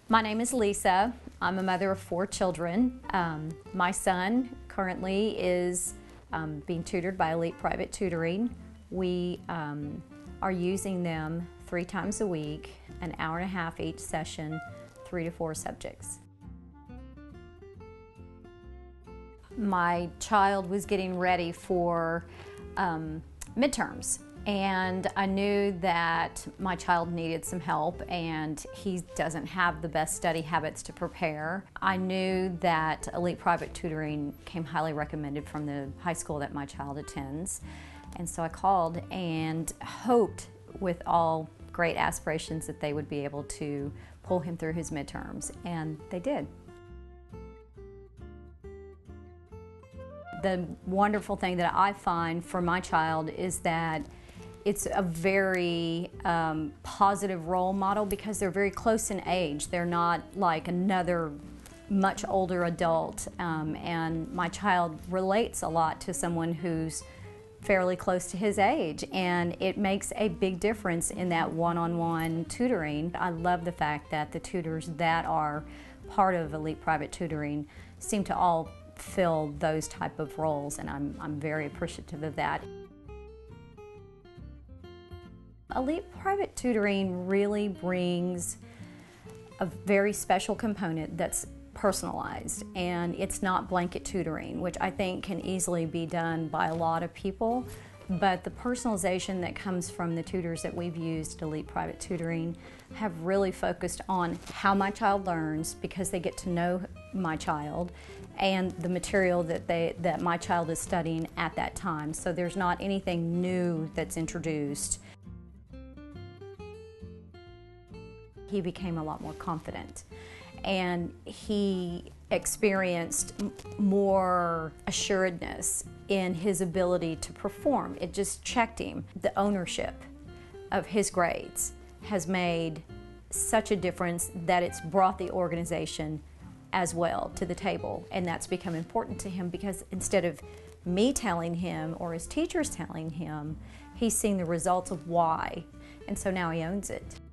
My name is Lisa. I'm a mother of 4 children. My son currently is being tutored by Elite Private Tutoring. We are using them 3 times a week, an hour and a half each session, 3 to 4 subjects. My child was getting ready for midterms, and I knew that my child needed some help and he doesn't have the best study habits to prepare. I knew that Elite Private Tutoring came highly recommended from the high school that my child attends, and so I called and hoped with all great aspirations that they would be able to pull him through his midterms, and they did. The wonderful thing that I find for my child is that it's a very positive role model because they're very close in age. They're not like another much older adult, and my child relates a lot to someone who's fairly close to his age, and it makes a big difference in that one-on-one tutoring. I love the fact that the tutors that are part of Elite Private Tutoring seem to all fill those type of roles, and I'm very appreciative of that. Elite Private Tutoring really brings a very special component that's personalized, and it's not blanket tutoring, which I think can easily be done by a lot of people, but the personalization that comes from the tutors that we've used at Elite Private Tutoring have really focused on how my child learns, because they get to know my child and the material that my child is studying at that time. So there's not anything new that's introduced. He became a lot more confident, and he experienced more assuredness in his ability to perform. It just checked him. The ownership of his grades has made such a difference that it's brought the organization as well to the table, and that's become important to him because instead of me telling him or his teachers telling him, he's seen the results of why, and so now he owns it.